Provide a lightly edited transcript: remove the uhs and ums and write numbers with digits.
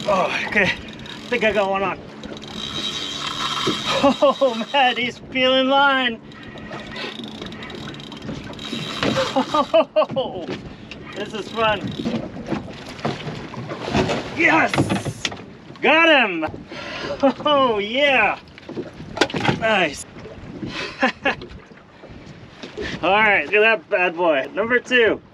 Oh, okay. I think I got one on. Oh man, he's feeling line. Oh, this is fun. Yes! Got him! Oh yeah! Nice. All right, look at that bad boy. Number 2.